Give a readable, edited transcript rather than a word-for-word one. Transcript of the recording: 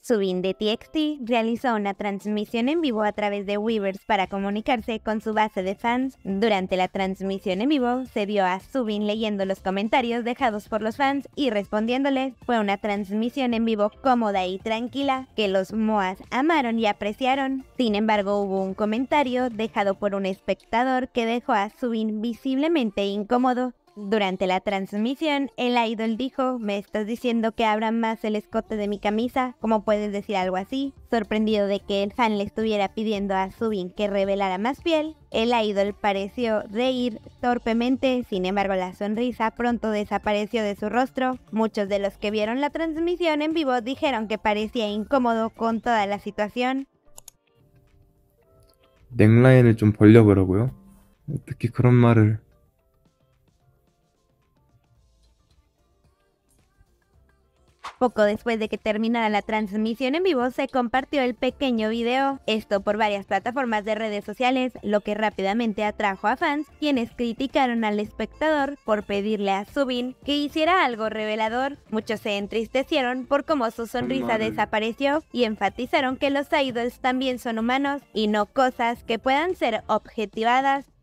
Subin de TXT realizó una transmisión en vivo a través de Weverse para comunicarse con su base de fans. Durante la transmisión en vivo se vio a Subin leyendo los comentarios dejados por los fans y respondiéndoles. Fue una transmisión en vivo cómoda y tranquila que los Moas amaron y apreciaron. Sin embargo, hubo un comentario dejado por un espectador que dejó a Subin visiblemente incómodo. Durante la transmisión, el idol dijo: "¿Me estás diciendo que abra más el escote de mi camisa? ¿Cómo puedes decir algo así?". Sorprendido de que el fan le estuviera pidiendo a Subin que revelara más piel, el idol pareció reír torpemente. Sin embargo, la sonrisa pronto desapareció de su rostro. Muchos de los que vieron la transmisión en vivo dijeron que parecía incómodo con toda la situación. 넥라인을 좀 벌려보라고요? 어떻게 그런 말을... Poco después de que terminara la transmisión en vivo, se compartió el pequeño video, esto por varias plataformas de redes sociales, lo que rápidamente atrajo a fans, quienes criticaron al espectador por pedirle a Subin que hiciera algo revelador. Muchos se entristecieron por cómo su sonrisa desapareció y enfatizaron que los idols también son humanos y no cosas que puedan ser objetivadas.